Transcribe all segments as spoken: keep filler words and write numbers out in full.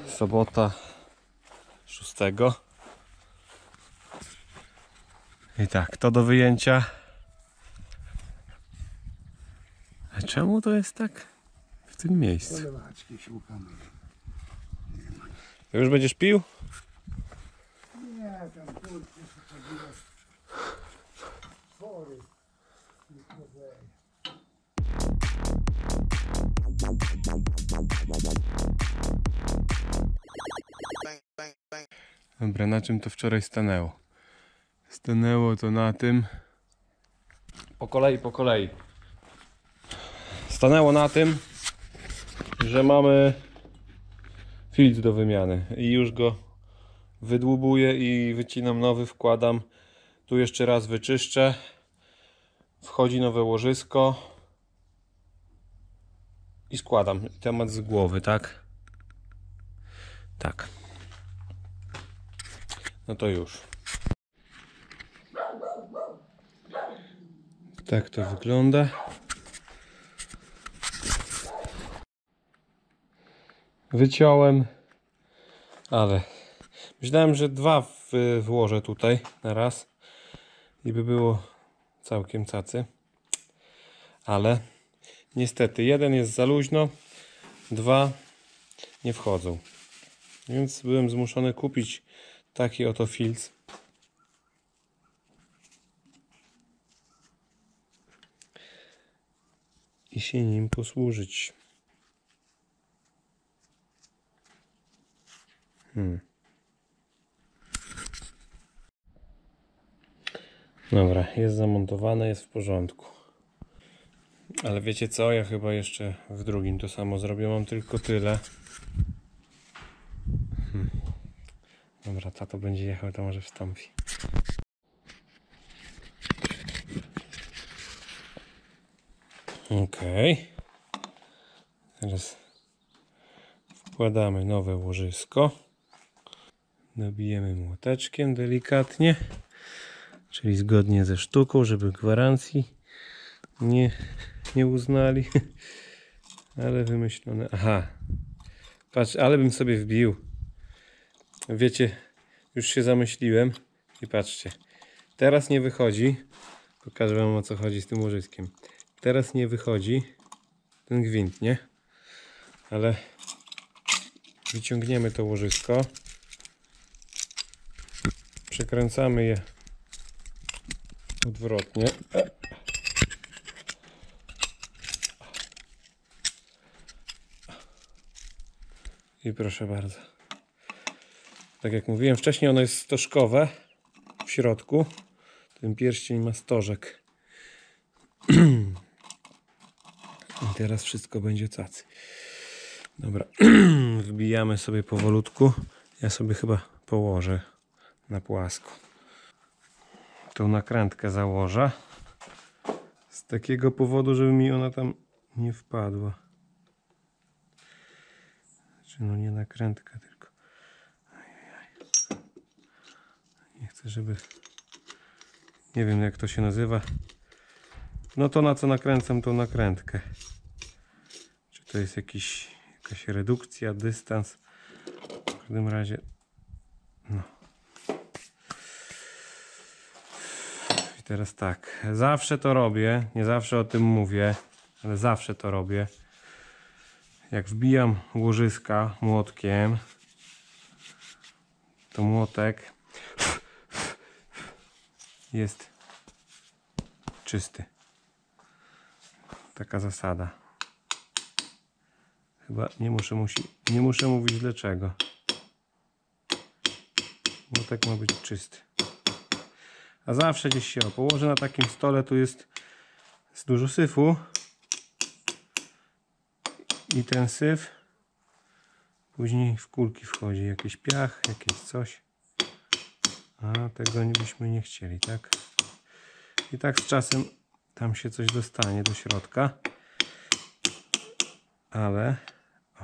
Sobota szóstego. I tak, to do wyjęcia. A czemu to jest tak w tym miejscu? Ty już będziesz pił? Nie, tam kurczę się chodziło. Chory. Dobra, na czym to wczoraj stanęło? Stanęło to na tym... Po kolei, po kolei. Stanęło na tym, że mamy filtr do wymiany i już go wydłubuję i wycinam nowy, wkładam. Tu jeszcze raz wyczyszczę. Wchodzi nowe łożysko i składam. Temat z głowy, tak? Tak. No to już. Tak to wygląda. Wyciąłem, ale myślałem, że dwa włożę tutaj na raz i by było całkiem cacy, ale niestety jeden jest za luźno, dwa nie wchodzą, więc byłem zmuszony kupić taki oto filc. I się nim posłużyć. Hmm. Dobra, jest zamontowane, jest w porządku. Ale wiecie co? Ja chyba jeszcze w drugim to samo zrobię. Mam tylko tyle. Hmm. Dobra, tato będzie jechał, to może wstąpi. Okej. Okay. Teraz wkładamy nowe łożysko. Nabijemy młoteczkiem delikatnie. Czyli zgodnie ze sztuką, żeby gwarancji nie, nie uznali. Ale wymyślone. Aha. Patrz, ale bym sobie wbił. Wiecie, już się zamyśliłem. I patrzcie. Teraz nie wychodzi. Pokażę wam, o co chodzi z tym łożyskiem. Teraz nie wychodzi ten gwint, nie? Ale wyciągniemy to łożysko. Przekręcamy je odwrotnie. I proszę bardzo. Tak jak mówiłem wcześniej, ono jest stożkowe w środku. Ten pierścień ma stożek. I teraz wszystko będzie cacy. Dobra. Wbijamy sobie powolutku. Ja sobie chyba położę na płasko. Tą nakrętkę założę. Z takiego powodu, żeby mi ona tam nie wpadła. Znaczy, no nie nakrętka, tylko... Ajajaj. Nie chcę, żeby... Nie wiem, jak to się nazywa. No to, na co nakręcam tą nakrętkę. Czy to jest jakiś, jakaś redukcja, dystans. W każdym razie... No. I teraz tak. Zawsze to robię. Nie zawsze o tym mówię. Ale zawsze to robię. Jak wbijam łożyska młotkiem, to młotek jest czysty. Taka zasada. Chyba nie muszę, musi, nie muszę mówić dlaczego. Młotek ma być czysty. A zawsze gdzieś się położę na takim stole, tu jest, jest dużo syfu. I ten syf później w kulki wchodzi. Jakiś piach, jakieś coś. A tego byśmy nie chcieli, tak? I tak z czasem tam się coś dostanie do środka. Ale... O.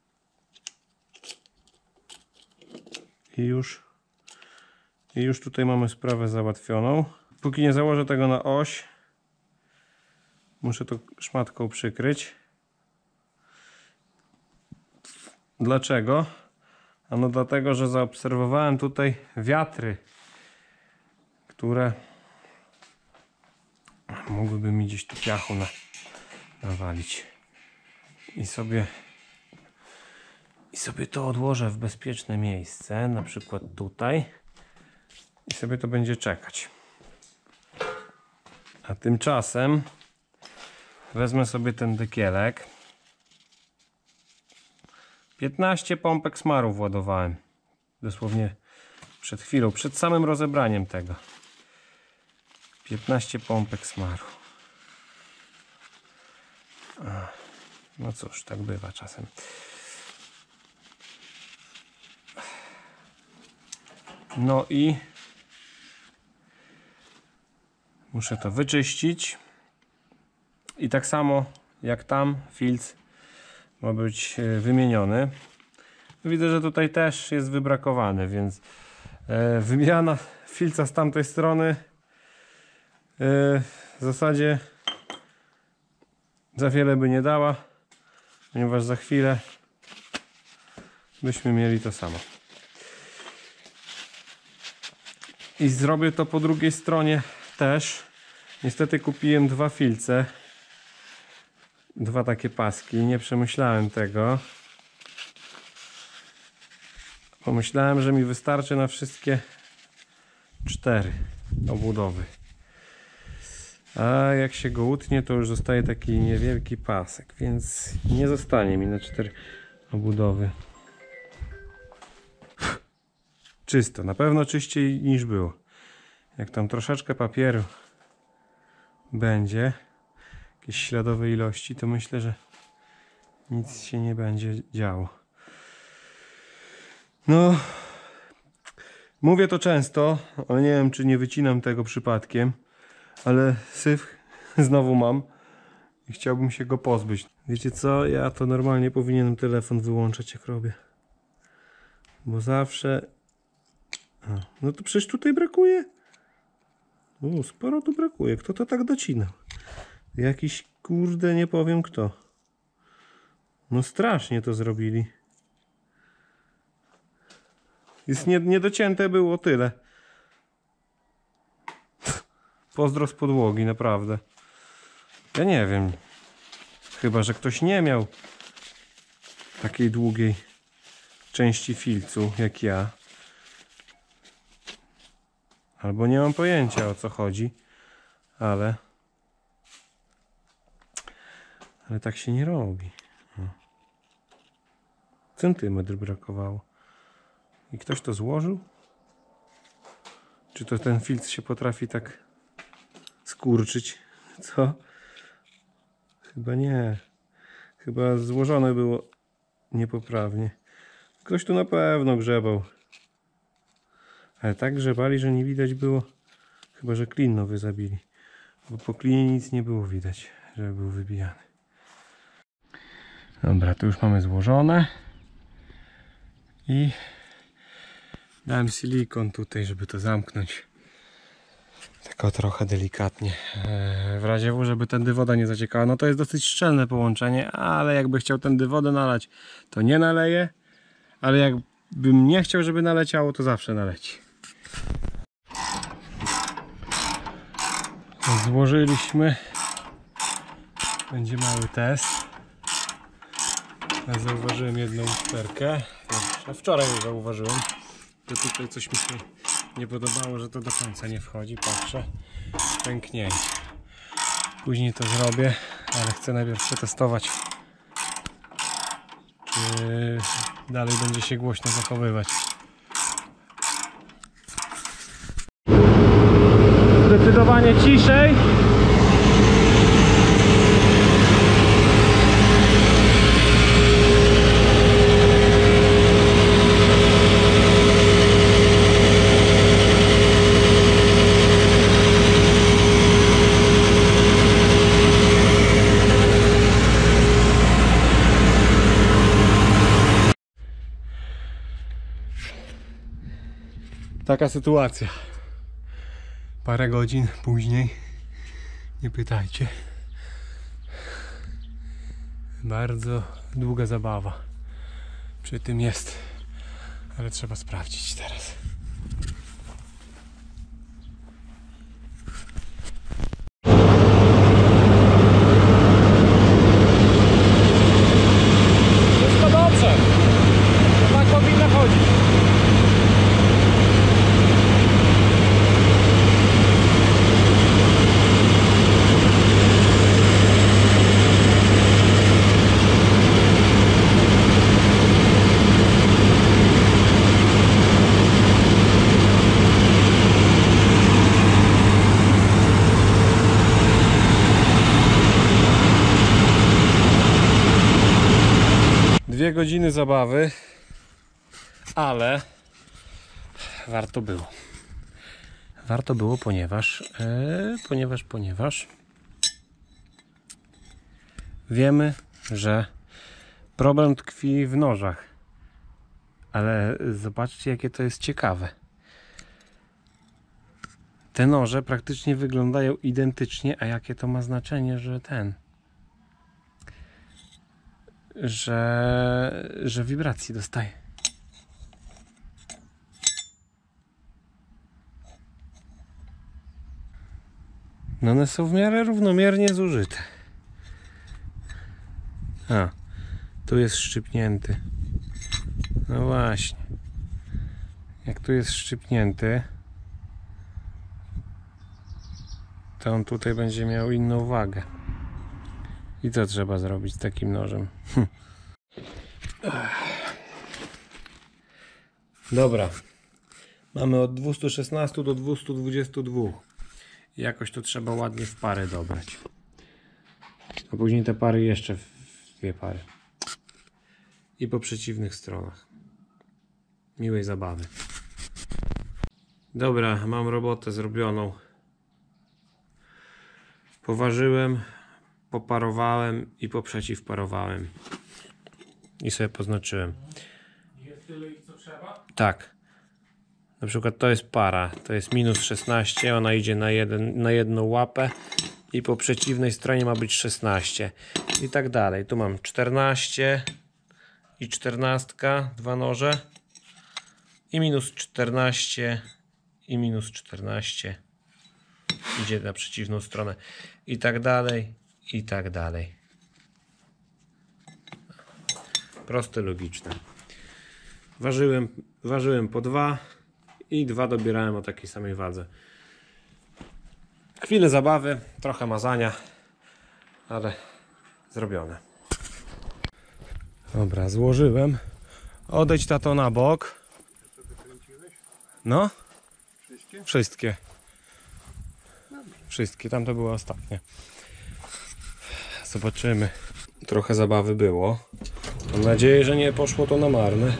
I już... I już tutaj mamy sprawę załatwioną. Póki nie założę tego na oś, muszę to szmatką przykryć. Dlaczego? Ano dlatego, że zaobserwowałem tutaj wiatry, które mogłyby mi gdzieś tu piachu na, nawalić. I sobie i sobie to odłożę w bezpieczne miejsce, na przykład tutaj, i sobie to będzie czekać. A tymczasem wezmę sobie ten dekielek. piętnaście pompek smaru władowałem. Dosłownie przed chwilą, przed samym rozebraniem tego. piętnaście pompek smaru. No cóż, tak bywa czasem. No i muszę to wyczyścić. I tak samo jak tam filc ma być wymieniony. Widzę, że tutaj też jest wybrakowany, więc wymiana filca z tamtej strony w zasadzie za wiele by nie dała, ponieważ za chwilę byśmy mieli to samo. I zrobię to po drugiej stronie też. Niestety kupiłem dwa filce, dwa takie paski, nie przemyślałem tego. Pomyślałem, że mi wystarczy na wszystkie cztery obudowy. A jak się go utnie, to już zostaje taki niewielki pasek, więc nie zostanie mi na cztery obudowy. Czysto, na pewno czyściej niż było. Jak tam troszeczkę papieru będzie, jakieś śladowe ilości, to myślę, że nic się nie będzie działo. No, mówię to często, ale nie wiem, czy nie wycinam tego przypadkiem, ale syf znowu mam i chciałbym się go pozbyć. Wiecie co, ja to normalnie powinienem telefon wyłączać, jak robię, bo zawsze... A, no to przecież tutaj brakuje. O, sporo tu brakuje. Kto to tak docinał? Jakiś, kurde, nie powiem kto. No strasznie to zrobili. Jest nie, niedocięte było tyle. Pozdro z podłogi, naprawdę. Ja nie wiem. Chyba że ktoś nie miał takiej długiej części filcu jak ja. Albo nie mam pojęcia, o co chodzi. Ale Ale tak się nie robi. Centymetr brakowało. I ktoś to złożył? Czy to ten filtr się potrafi tak skurczyć? Co? Chyba nie. Chyba złożone było niepoprawnie. Ktoś tu na pewno grzebał. Ale tak grzebali, że nie widać było. Chyba że klin nowy zabili. Bo po klinie nic nie było widać, żeby był wybijany. Dobra, tu już mamy złożone. I dałem silikon tutaj, żeby to zamknąć. Tylko trochę delikatnie. W razie W, żeby tędy woda nie zaciekała. No to jest dosyć szczelne połączenie, ale jakby chciał tędy wodę nalać, to nie naleje. Ale jakbym nie chciał, żeby naleciało, to zawsze naleci. Złożyliśmy. Będzie mały test. Ja zauważyłem jedną usterkę. A wczoraj ją zauważyłem. To tutaj coś mi się nie podobało, że to do końca nie wchodzi. Patrzę. Pęknięcie. Później to zrobię, ale chcę najpierw przetestować, czy dalej będzie się głośno zachowywać. Zdecydowanie ciszej. Taka sytuacja. Parę godzin później. Nie pytajcie. Bardzo długa zabawa przy tym jest. Ale trzeba sprawdzić teraz. Wszystko dobrze. Tak powinno chodzić. Dwie godziny zabawy, ale warto było. Warto było, ponieważ, e, ponieważ, ponieważ wiemy, że problem tkwi w nożach. Ale zobaczcie, jakie to jest ciekawe. Te noże praktycznie wyglądają identycznie, a jakie to ma znaczenie, że ten... że, że wibracji dostaje. No one są w miarę równomiernie zużyte. A, tu jest szczypnięty. No właśnie. Jak tu jest szczypnięty, to on tutaj będzie miał inną wagę. I co trzeba zrobić z takim nożem? Hm. Dobra. Mamy od dwustu szesnastu do dwustu dwudziestu dwóch. Jakoś to trzeba ładnie w pary dobrać. A później te pary jeszcze w dwie pary. I po przeciwnych stronach. Miłej zabawy. Dobra, mam robotę zrobioną. Poważyłem, poparowałem i poprzeciwparowałem. I sobie poznaczyłem. Jest tyle ich co trzeba? Tak. Na przykład to jest para. To jest minus szesnaście. Ona idzie na, jeden, na jedną łapę. I po przeciwnej stronie ma być szesnaście. I tak dalej. Tu mam czternaście. I czternastka. Dwa noże. I minus czternaście. I minus czternaście. Idzie na przeciwną stronę. I tak dalej. I tak dalej. Proste, logiczne. Ważyłem, ważyłem po dwa i dwa dobierałem o takiej samej wadze. Chwilę zabawy, trochę mazania, ale zrobione. Dobra, złożyłem. Odejdź tato na bok. No? Wszystkie? Wszystkie. Wszystkie, tam to były ostatnie. Zobaczymy. Trochę zabawy było. Mam nadzieję, że nie poszło to na marne.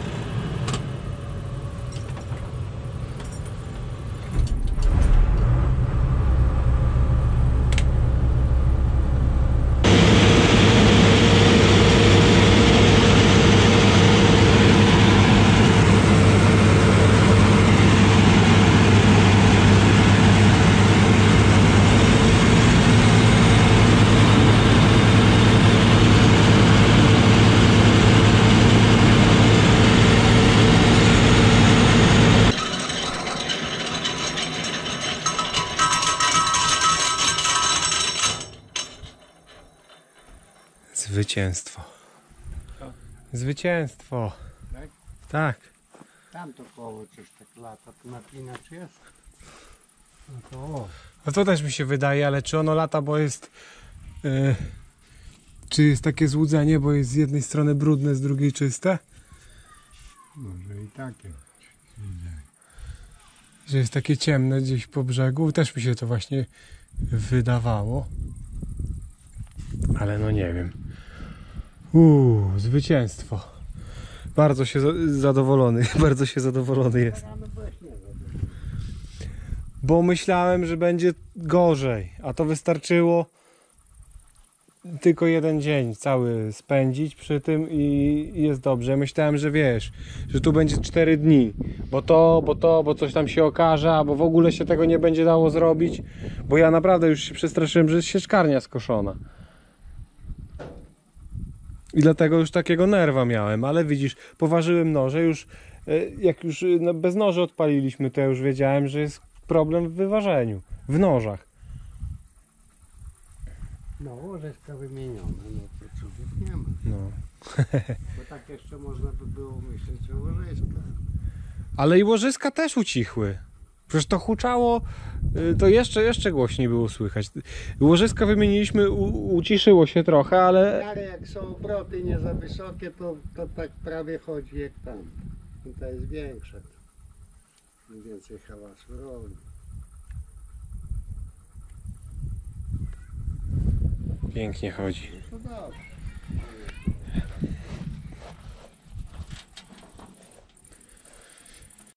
Zwycięstwo. Zwycięstwo. Tak? Tak. Tam to koło coś tak lata, tu napinacz jest? No to o. No to też mi się wydaje, ale czy ono lata, bo jest... Yy, czy jest takie złudzenie, bo jest z jednej strony brudne, z drugiej czyste? Może i takie. Że jest takie ciemne gdzieś po brzegu. Też mi się to właśnie wydawało. Ale no nie wiem. Uuu, zwycięstwo. Bardzo się za- zadowolony, bardzo się zadowolony jest. Rano byłeś nie zadowolony. Bo myślałem, że będzie gorzej, a to wystarczyło tylko jeden dzień cały spędzić przy tym i jest dobrze. Myślałem, że wiesz, że tu będzie cztery dni, bo to, bo to, bo coś tam się okaże, albo w ogóle się tego nie będzie dało zrobić, bo ja naprawdę już się przestraszyłem, że jest sieczkarnia skoszona. I dlatego już takiego nerwa miałem, ale widzisz, poważyłem noże, już e, jak już e, no, bez noży odpaliliśmy, to ja już wiedziałem, że jest problem w wyważeniu, w nożach. No, łożyska wymienione, no to cudów nie ma. No. Bo tak jeszcze można by było myśleć o łożyskach. Ale i łożyska też ucichły. Przecież to huczało, y, to jeszcze, jeszcze głośniej było słychać. Łożyska wymieniliśmy, u, uciszyło się trochę, ale Ale jak są obroty nie za wysokie, to, to tak prawie chodzi jak tam. Tutaj jest większe. Więcej hałasu robi. pięknie chodzi. No to dobrze.